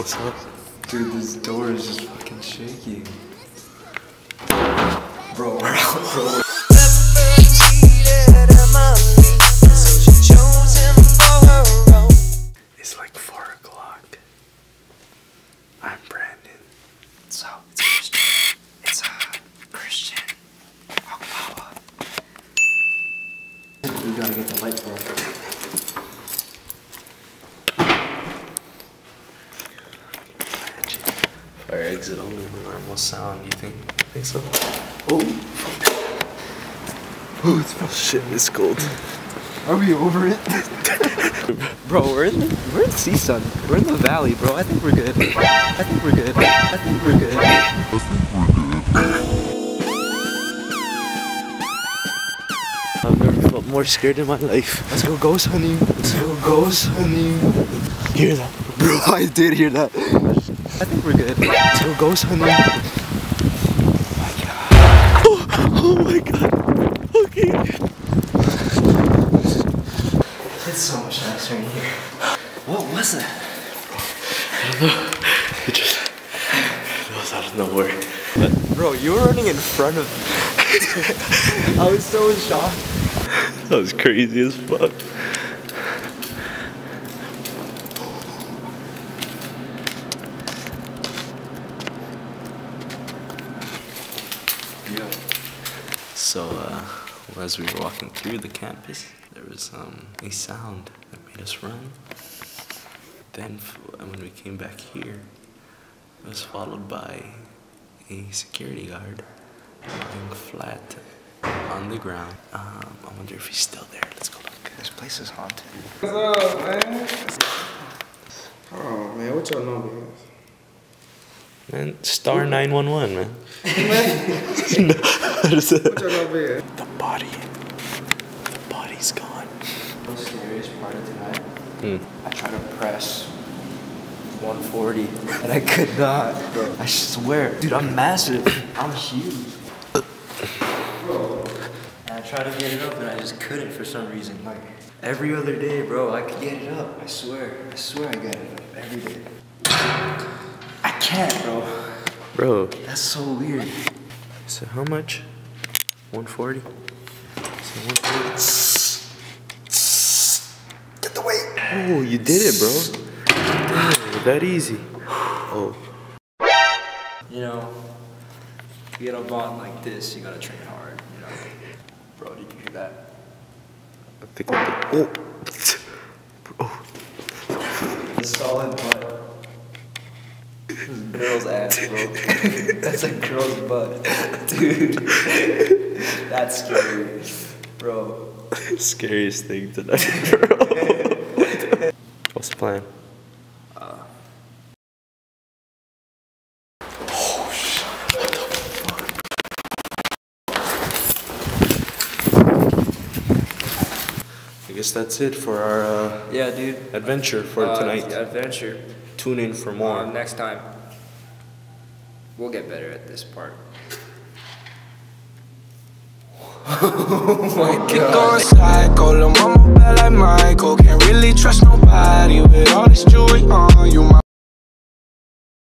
What's up? Dude, this door is just fucking shaking. Bro, we're out, bro. It's like 4 o'clock. I'm Brandon. So, it's Christian. It's Christian. Dolla. We gotta get the light bulb. Fire exit only with normal sound, you think so? Oh, it smells shit, it's cold. Are we over it? Bro, we're in the season. We're in the valley, bro. I think we're good. I think we're good. I think we're good. I've never felt more scared in my life. Let's go ghost hunting. Let's go ghost hunting. Hear that? Bro, I did hear that. I think we're good. Let's go ghost hunting. Oh my god. Okay. It's so much nicer in here. What was that? I don't know. It just was out of nowhere. But, bro, you were running in front of me. I was so shocked. That was crazy as fuck. Yeah. So, as we were walking through the campus, there was a sound that made us run. Then, when we came back here, it was followed by a security guard lying flat on the ground. I wonder if he's still there. Let's go look. This place is haunted. What's up, man? Oh, man, what y'all know, Man, star 911, man. man? What y'all know, man? The body's gone. The scariest part of tonight, I tried to press 140 and I could not, bro. I swear. Dude, I'm massive. I'm huge. Bro. And I tried to get it up and I just couldn't for some reason. Like, every other day, bro, I could get it up. I swear I get it up every day. I can't, bro. Bro. That's so weird. So how much? 140? So 140. Get the weight. Oh, you did it, bro. Damn, that easy. Oh. You know, to get up on like this, you gotta train hard, you know. Bro, did you hear that? I think I did. Oh. Bro. A solid butt. This is a girl's ass, bro. That's a girl's butt. Dude. That's scary. Bro. Scariest thing tonight, bro. What's the plan? Oh, shit. What the fuck? I guess that's it for our Yeah, dude. adventure for tonight. Adventure. Tune in for more. Next time. We'll get better at this part. Oh my god. Keep going psycho, lil' mama bad like Michael. Can't really trust nobody with all this jewelry on you.